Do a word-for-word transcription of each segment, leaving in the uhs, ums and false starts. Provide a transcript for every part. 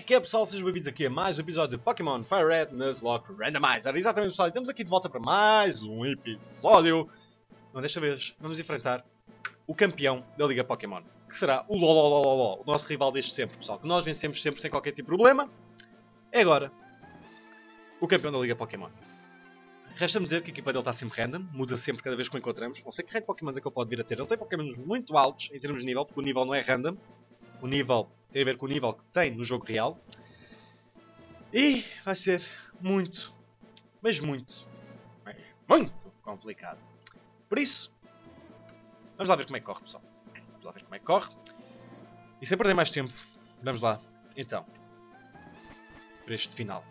que é, pessoal? Sejam bem-vindos aqui a mais um episódio de Pokémon Fire Red Nuzlocke Randomizer. Exatamente, pessoal, estamos aqui de volta para mais um episódio. Não, desta vez vamos enfrentar o campeão da Liga Pokémon, que será o Lololololo, o nosso rival desde sempre, pessoal, que nós vencemos sempre sem qualquer tipo de problema. É agora o campeão da Liga Pokémon. Resta-me dizer que a equipa dele está sempre random, muda sempre cada vez que o encontramos. Não sei que raio de Pokémon é que ele pode vir a ter. Ele tem Pokémon muito altos em termos de nível, porque o nível não é random. O nível tem a ver com o nível que tem no jogo real. E vai ser muito, mas muito, mas muito complicado. Por isso, vamos lá ver como é que corre, pessoal. Vamos lá ver como é que corre. E sem perder mais tempo, vamos lá, então, para este final.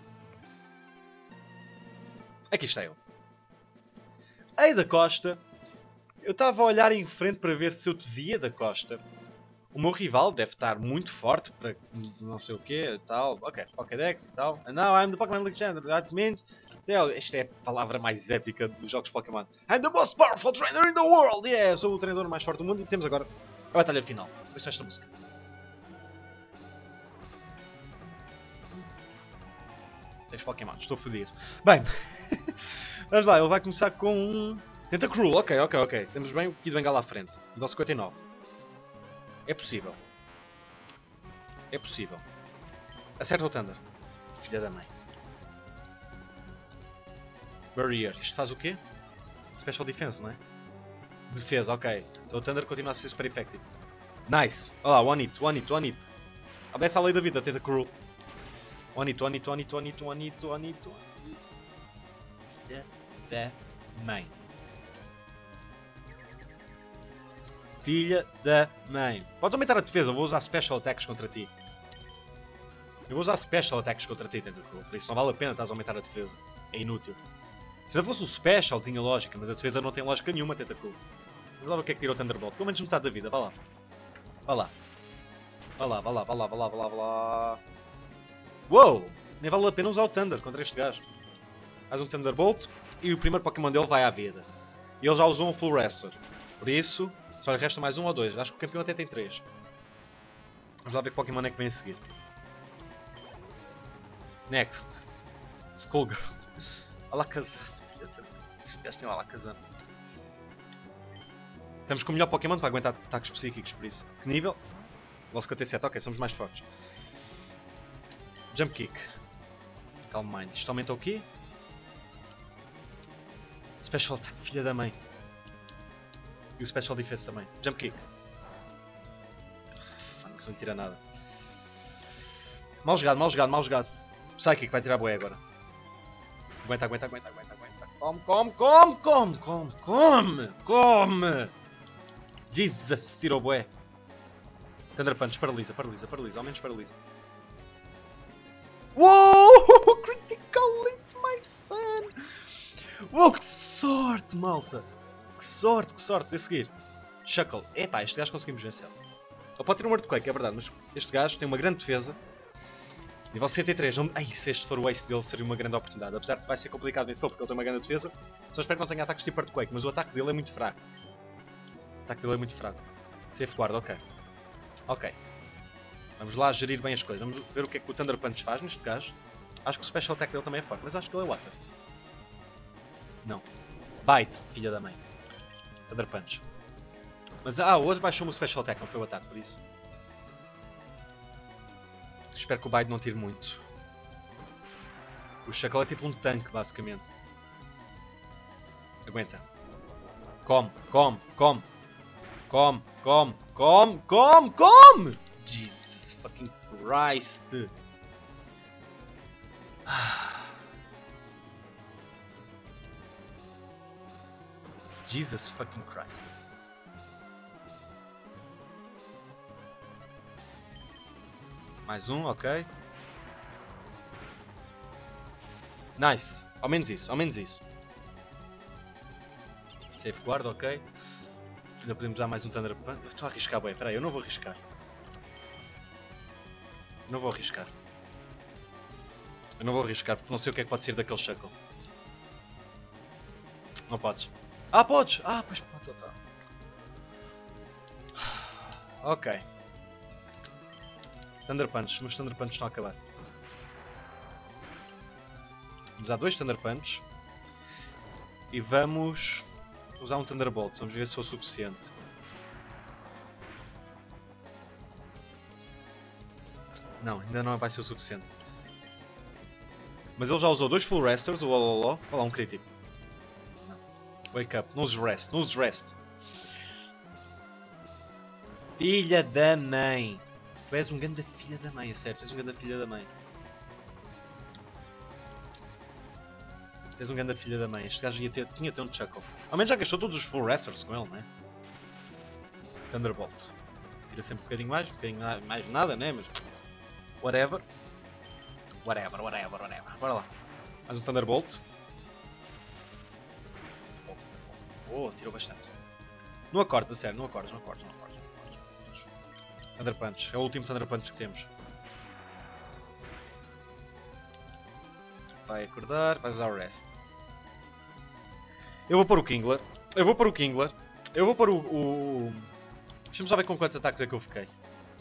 Aqui está ele. Ei, da Costa. Eu estava a olhar em frente para ver se eu te via, da Costa. O meu rival deve estar muito forte para não sei o quê e tal. Ok, Pokédex e tal. And now I'm the Pokémon Legend. That means... Esta é a palavra mais épica dos jogos Pokémon. I'm the most powerful trainer in the world. Yeah, sou o treinador mais forte do mundo. E temos agora a batalha final. Ouçam esta música. Seis Pokémon, estou fodido. Bem, vamos lá, ele vai começar com um... Tentacruel, ok, ok, ok. Temos bem o Kid Bengala à frente. Nível cinquenta e nove. É possível. É possível. Acerta o Thunder. Filha da mãe. Barrier. Isto faz o quê? Special Defense, não é? Defesa, ok. Então o Thunder continua a ser super effective. Nice. Olha lá, one hit, one hit, one hit. Obedece à lei da vida, Tentacruel. One hit, one hit, one hit, one hit, one hit, one hit, one hit. Filha da mãe. Filha da mãe. Podes aumentar a defesa, eu vou usar Special Attacks contra ti. Eu vou usar Special Attacks contra ti, Tentacruel. Por isso não vale a pena estás a aumentar a defesa. É inútil. Se não fosse o Special tinha lógica, mas a defesa não tem lógica nenhuma, Tentacruel. Vamos lá ver o que é que tira o Thunderbolt. Pelo menos metade da vida, vá lá. Vá lá. Vá lá, vá lá, vá lá, vá lá, vá lá, vá lá. Uou! Nem vale a pena usar o Thunder contra este gajo. Mais um Thunderbolt e o primeiro Pokémon dele vai à vida. E ele já usou um Full Wrestler. Por isso, só lhe resta mais um ou dois. Acho que o campeão até tem três. Vamos lá ver que Pokémon é que vem a seguir. Next. Skullgirl. Alakazam. Este gajo tem um Alakazam. Estamos com o melhor Pokémon para aguentar ataques psíquicos, por isso. Que nível? Level cinquenta e sete. Ok, somos mais fortes. Jump Kick. Calm Mind. Isto aumenta o quê? Special Attack, filha da mãe. E o Special Defense também. Jump Kick. Fã, que isso não tira nada. Mal jogado, mal jogado, mal jogado. Psychic vai tirar bué agora. Aguenta, aguenta, aguenta, aguenta, aguenta. Come, come, come, come, come, come, come. Jesus, tirou bué. Thunder Punch, paralisa, paralisa, paralisa, ao menos paralisa. Uou! Critical hit, my son! Uou, que sorte, malta! Que sorte, que sorte! A seguir, Shuckle. Epá, este gajo conseguimos vencer. Ele pode ter um Earthquake, é verdade, mas este gajo tem uma grande defesa. Nível cento e três. Não... Ai, se este for o ace dele, seria uma grande oportunidade. Apesar de vai ser complicado vencer porque ele tem uma grande defesa. Só espero que não tenha ataques tipo Earthquake, mas o ataque dele é muito fraco. O ataque dele é muito fraco. Safeguard, ok. Ok. Vamos lá gerir bem as coisas. Vamos ver o que é que o Thunder Punch faz neste caso. Acho que o Special Attack dele também é forte, mas acho que ele é Water. Não. Bite, filha da mãe. Thunder Punch. Mas ah, o outro baixou-me o Special Attack, não foi o ataque, por isso. Espero que o Bite não tire muito. O Shuckle é tipo um tanque, basicamente. Aguenta. Come, come, come. Come, come, come, come, come! Jesus fucking Christ! Jesus fucking Christ! Mais um, ok. Nice! Ao menos isso, ao menos isso. Safeguard, ok. Ainda podemos usar mais um Thunder Punch. Estou a arriscar bem, peraí, eu não vou arriscar. Não vou arriscar. Eu não vou arriscar porque não sei o que é que pode ser daquele Shuckle. Não podes. Ah, podes! Ah, pois podes, tá. Ok. Thunder Punch, meus Thunder Punch estão a acabar. Vamos usar dois Thunder Punch. E vamos usar um Thunderbolt. Vamos ver se é o suficiente. Não, ainda não vai ser o suficiente. Mas ele já usou dois Full Resters, o Ololó. Olha lá, um crítico. Não. Wake up, não uses Rest, não uses Rest. Filha da mãe. Tu és um grande filha da mãe, é sério, tu és um grande filha da mãe. Tu és um grande filha da mãe, este gajo ia ter, tinha ter um Chuckle. Ao menos já gastou todos os Full Resters com ele, não é? Thunderbolt. Tira sempre um bocadinho mais, um bocadinho mais nada, né? Mas... Whatever. Whatever, whatever, whatever. Bora lá. Mais um Thunderbolt. Oh, tirou bastante. Não acordes, a sério, não acordes, não acordes, não acordes. Thunder Punch, é o último Thunder Punch que temos. Vai acordar, vai usar o Rest. Eu vou pôr o Kingler. Eu vou pôr o Kingler. Eu vou pôr o... o... Deixa-me só ver com quantos ataques é que eu fiquei.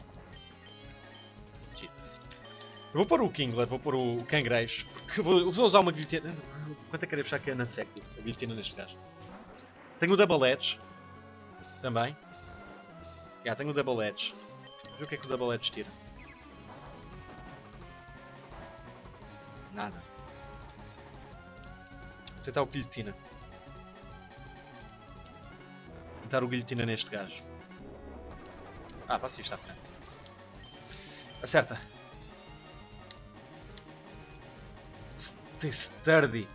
Jesus. Eu vou pôr o Kingler, vou pôr o Cangrejo. Porque vou, vou usar uma guilhotina. Quanto é que queria puxar que é ineffective? A guilhotina neste gajo. Tenho o Double Edge. Também. Já, yeah, tenho o Double Edge. Vê o que é que o Double Edge tira. Nada. Vou tentar o guilhotina. Vou tentar o guilhotina neste gajo. Ah, passa isto à frente. Acerta. Tem Sturdy.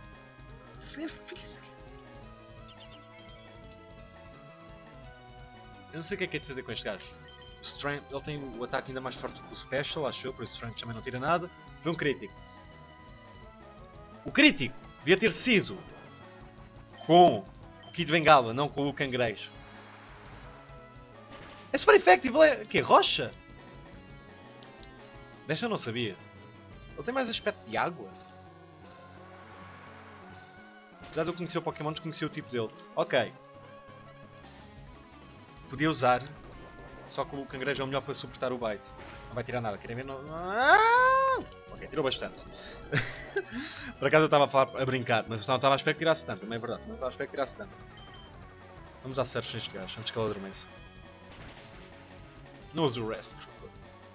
Eu não sei o que é que é de fazer com este gajo. Strength, ele tem o ataque ainda mais forte que o Special, acho eu, por isso Strength também não tira nada. Foi um crítico. O crítico devia ter sido com o Kid Bengala, não com o Cangrejo. É super effective, ele é... O quê? Rocha? Desta eu não sabia. Ele tem mais aspecto de água. Apesar de eu conhecer o Pokémon, desconhecia o tipo dele. Ok. Podia usar... Só que o Cangrejo é o melhor para suportar o bite. Não vai tirar nada, querem ver? Não... Ah! Ok, tirou bastante. Por acaso eu estava a, falar, a brincar, mas eu não estava a esperar que tirasse tanto, também é verdade. Não estava a esperar que tirasse tanto. Vamos dar Surf neste gajo, antes que ele adormeça. Não use o Rest, por favor.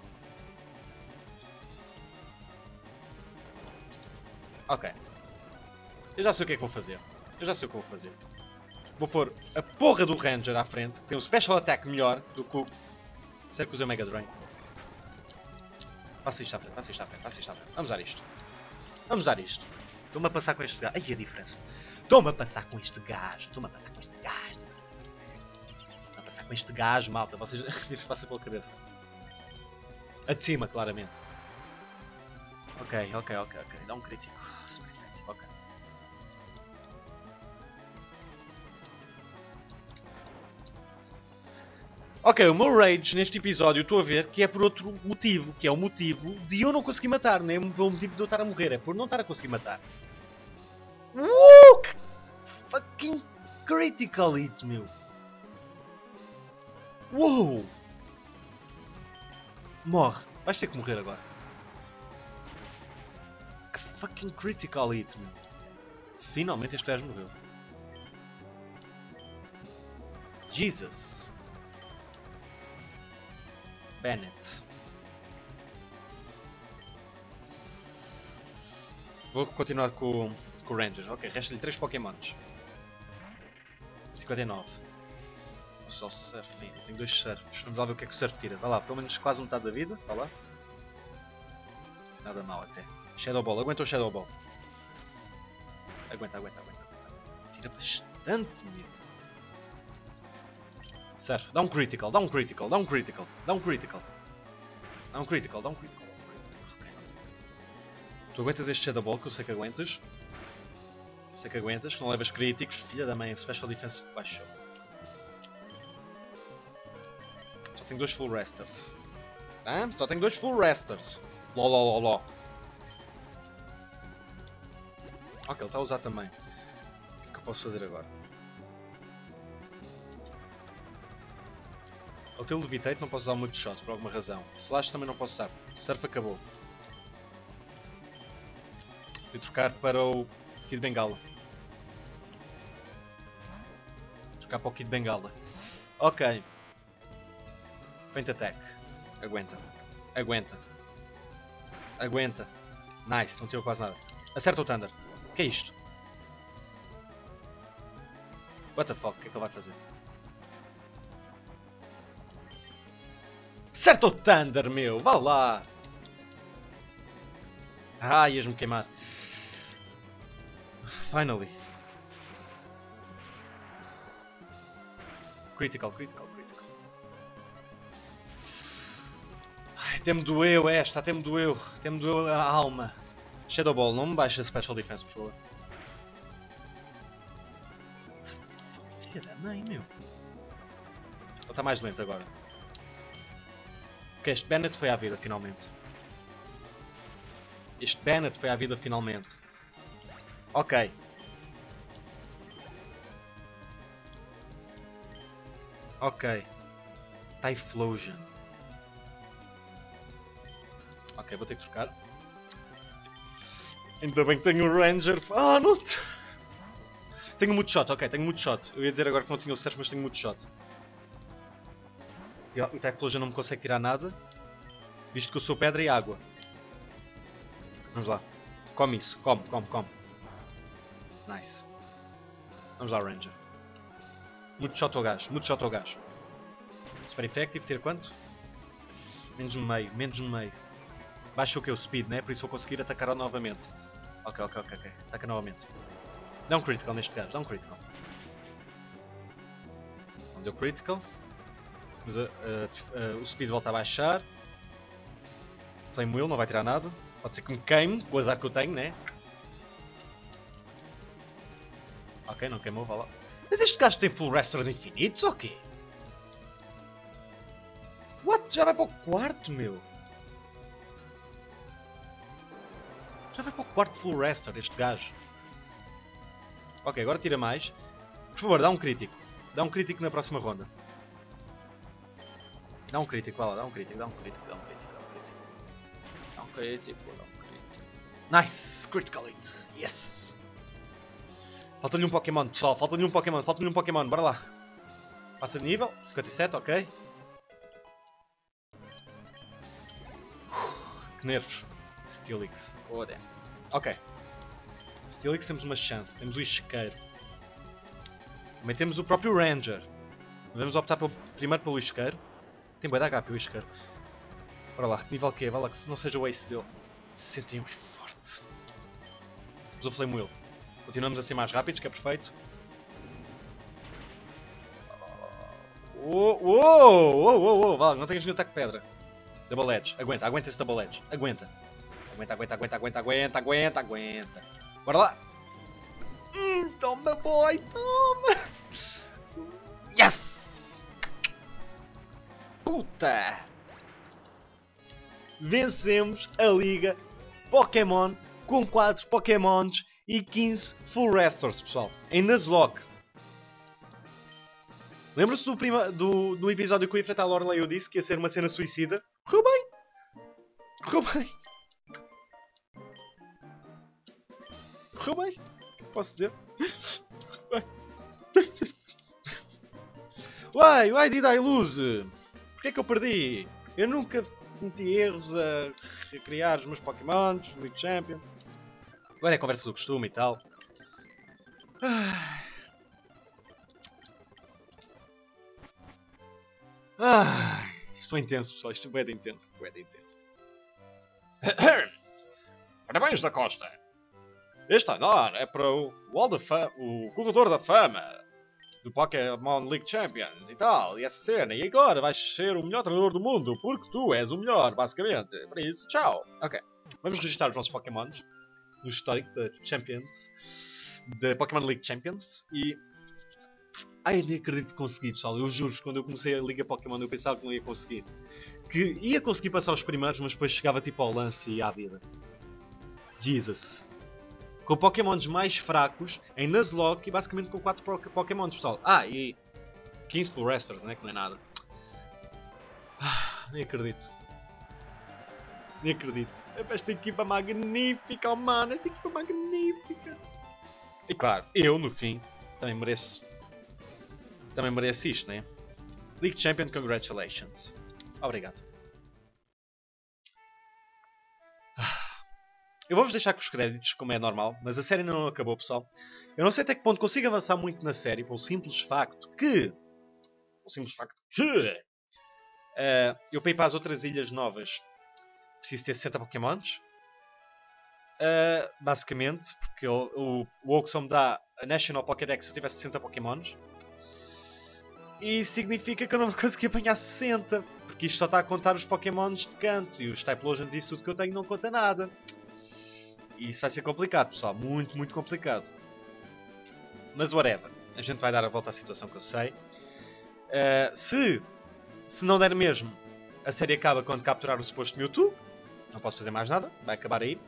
Ok. Eu já sei o que é que vou fazer. Eu já sei o que vou fazer. Vou pôr a porra do Ranger à frente, que tem um Special Attack melhor do que o... Será que usa o Mega Drain? Passa isto à frente, passa isto à frente, passa isto à frente. Vamos usar isto. Vamos usar isto. Estou-me a passar com este gajo. Ai, a diferença. Estou-me a passar com este gajo. Estou-me a passar com este gajo. Estou-me a passar com este gajo, malta. Vocês... Isto passa pela cabeça. A de cima, claramente. Ok, ok, ok, ok. Dá um crítico. Super crítico, ok. Ok, o meu rage neste episódio estou a ver que é por outro motivo, que é o motivo de eu não conseguir matar, nem é pelo motivo de eu estar a morrer, é por não estar a conseguir matar. Uh, que fucking critical hit, meu. Uou! Morre, vais ter que morrer agora. Que fucking critical hit, meu. Finalmente este gajo morreu. Jesus. Bennett. Vou continuar com, com o Ranger. Ok, resta-lhe três Pokémons. cinquenta e nove. Só o Surf ainda. Tenho dois Surfs. Vamos lá ver o que é que o Surf tira. Vai lá, pelo menos quase metade da vida. Vai lá. Nada mal até. Shadow Ball. Aguenta o Shadow Ball. Aguenta, aguenta, aguenta. aguenta. Tira bastante, meu. Surf. Dá um critical, dá um critical, dá um critical, dá um critical. Dá um critical, dá um critical. Okay. Tu aguentas este Shadow Ball, que eu sei que aguentas. Eu sei que aguentas, que não levas críticos. Filha da mãe, Special Defense baixou. Só tenho dois Full Resters. Ah? Só tenho dois Full Resters. Ló, ló, ló, ló. Ok, ele está a usar também. O que é que eu posso fazer agora? Ele tem o Levitate, não posso usar o Mood Shot por alguma razão. Slash também não posso usar. Surf acabou. Vou trocar para o Kid Bengala. Trocar para o Kid Bengala. Ok. Feint attack. Aguenta. Aguenta. Aguenta. Nice, não tirou quase nada. Acerta o Thunder. O que é isto? What the fuck, o que é que ele vai fazer? Acerta o Thunder, meu! Vá lá! Ah, ias-me queimar. Finally. Critical, critical, critical. Ai, até me doeu esta, até me doeu. Até me doeu a alma. Shadow Ball, não me baixa Special Defense, por favor. Filha da mãe, meu. Ele está mais lento agora. Ok, este Bennett foi à vida, finalmente. Este Bennett foi à vida, finalmente. Ok. Ok. Typhlosion. Ok, vou ter que trocar. Ainda bem que tenho o Ranger. Ah, não... Tenho muito shot, ok, tenho muito shot. Eu ia dizer agora que não tinha o Search, mas tenho muito shot. O Typhlosion não me consegue tirar nada, visto que eu sou pedra e água. Vamos lá. Come isso, come, come, come. Nice. Vamos lá, Ranger. Muito shot ao gás, muito shot ao gás. Super effective, ter quanto? Menos no meio, menos no meio. Baixa o que? O speed, né? Por isso vou conseguir atacar novamente. Ok, ok, ok, ok. Ataca novamente. Dá um critical neste gajo, dá um critical. Não deu critical. Mas uh, uh, uh, o speed volta a baixar. Flame Wheel, não vai tirar nada. Pode ser que me queime, com o azar que eu tenho, né? Ok, não queimou, vá lá. Mas este gajo tem full restores infinitos ou quê? What? Já vai para o quarto, meu? Já vai para o quarto full restore este gajo. Ok, agora tira mais. Por favor, dá um crítico. Dá um crítico na próxima ronda. Dá um crítico, vai lá, dá um crítico, dá um crítico, dá um crítico, dá um crítico. Dá um crítico, dá um crítico. Nice! Critical hit! Yes! Falta-lhe um Pokémon, pessoal, falta-lhe um Pokémon, falta-lhe um Pokémon, bora lá. Passa de nível, cinquenta e sete, ok. Que nervos. Steelix, oh damn. Ok. Steelix temos uma chance, temos o Isqueiro. Também temos o próprio Ranger. Vamos optar pelo, primeiro pelo Isqueiro. Tem bué de H P o Isqueiro. Bora lá, que nível que é? Vai lá que não seja o Ace dele. sessenta e um é forte. Vamos o Flame Wheel. Continuamos a ser mais rápidos, que é perfeito. Uou, uou, uou, uou, uou. Vale, não tenhas nenhum ataque de pedra. Double Edge, aguenta, aguenta esse Double Edge. Aguenta. Aguenta, aguenta, aguenta, aguenta, aguenta, aguenta, aguenta. Bora lá. Hum, toma, boy, toma. Yes! Puta! Vencemos a Liga Pokémon com quatro Pokémons e quinze Full Restores, pessoal. Em Nuzlocke. Lembra-se do, prima, do, do episódio que eu ia enfrentar a Lorelei? Eu disse que ia ser uma cena suicida. Correu bem. Correu bem. Correu bem. O que posso dizer? Why? Why did I lose? Porquê é que eu perdi? Eu nunca cometi erros a recriar os meus Pokémons, no League Champion. Agora é a conversa do costume e tal. Ah. Ah, isto foi intenso, pessoal. Isto é bem intenso. Bem intenso. Parabéns da Costa. Este honor é para o, Wall da Fama, o corredor da fama do Pokémon League Champions e tal. E essa cena. E agora vais ser o melhor treinador do mundo porque tu és o melhor, basicamente. Por isso, tchau. Ok. Vamos registrar os nossos Pokémons no histórico da Champions. Da Pokémon League Champions. E... ai, nem acredito que consegui, pessoal. Eu juro, quando eu comecei a Liga Pokémon eu pensava que não ia conseguir. Que ia conseguir passar os primeiros, mas depois chegava tipo ao lance e à vida. Jesus. Com Pokémons mais fracos, em Nuzlocke e basicamente com quatro Pokémons, pessoal. Ah, e quinze Full Restores, né? Que não é nada. Ah, nem acredito. Nem acredito. Esta equipa magnífica, oh mano. Esta equipa magnífica. E claro, eu no fim também mereço. Também mereço isto, né? League Champion, congratulations. Obrigado. Eu vou-vos deixar com os créditos, como é normal, mas a série ainda não acabou, pessoal. Eu não sei até que ponto consigo avançar muito na série, pelo simples facto que... Pelo simples facto que... Uh, eu para ir para as outras ilhas novas preciso ter sessenta Pokémons. Uh, basicamente, porque o, o, o Oak só me dá a National Pokédex se eu tiver sessenta Pokémons. E significa que eu não vou conseguir apanhar sessenta, porque isto só está a contar os Pokémons de canto, e os Typhlosions e isso tudo que eu tenho não conta nada. E isso vai ser complicado, pessoal. Muito, muito complicado. Mas whatever. A gente vai dar a volta à situação que eu sei. Uh, se, se não der mesmo, a série acaba quando capturar o suposto Mewtwo. Não posso fazer mais nada. Vai acabar aí.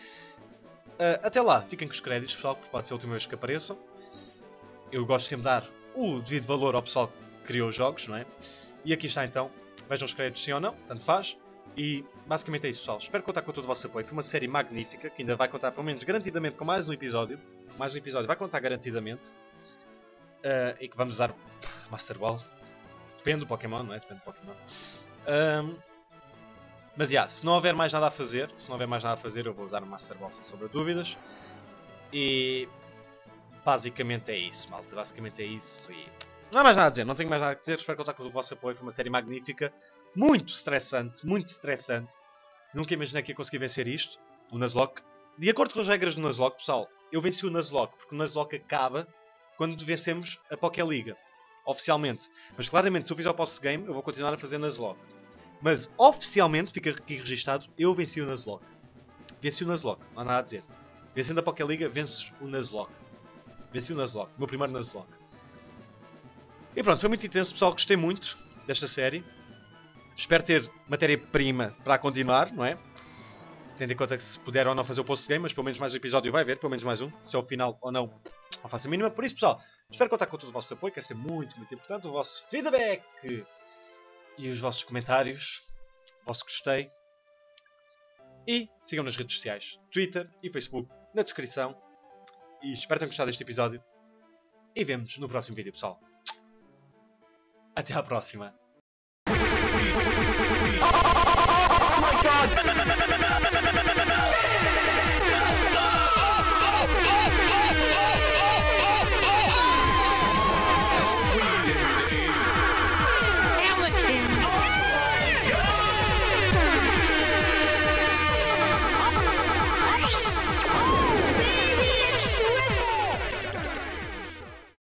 Uh, até lá, fiquem com os créditos, pessoal, porque pode ser a última vez que apareçam. Eu gosto sempre de dar o devido valor ao pessoal que criou os jogos, não é? E aqui está então. Vejam os créditos sim ou não, tanto faz. E basicamente é isso, pessoal. Espero contar com todo o vosso apoio. Foi uma série magnífica, que ainda vai contar pelo menos garantidamente com mais um episódio. Mais um episódio vai contar garantidamente. Uh, e que vamos usar Master Ball. Depende do Pokémon, não é? Depende do Pokémon. Um, mas, já, yeah, se não houver mais nada a fazer, se não houver mais nada a fazer, eu vou usar o Master Ball sem sombra de dúvidas. E... basicamente é isso, malta. Basicamente é isso e... não há mais nada a dizer, não tenho mais nada a dizer. Espero contar com o vosso apoio. Foi uma série magnífica. Muito estressante, muito estressante. Nunca imaginei que ia conseguir vencer isto. O Nuzlocke. De acordo com as regras do Nuzlocke, pessoal, eu venci o Nuzlocke, porque o Nuzlocke acaba quando vencemos a Pokéliga. Oficialmente. Mas claramente, se eu fizer o post-game, eu vou continuar a fazer Nuzlocke. Mas oficialmente, fica aqui registado, eu venci o Nuzlocke. Venci o Nuzlocke, não há nada a dizer. Vencendo a Pokéliga, vences o Nuzlocke. Venci o Nuzlocke, o meu primeiro Nuzlocke. E pronto, foi muito intenso, pessoal. Gostei muito desta série. Espero ter matéria-prima para continuar, não é? Tendo em conta que se puder ou não fazer o post-game, mas pelo menos mais um episódio vai haver, pelo menos mais um. Se é o final ou não, não faço a mínima. Por isso, pessoal, espero contar com todo o vosso apoio, que vai ser muito, muito importante. O vosso feedback e os vossos comentários. O vosso gostei. E sigam nas redes sociais, Twitter e Facebook, na descrição. E espero que tenham gostado deste episódio. E vemo-nos no próximo vídeo, pessoal. Até à próxima.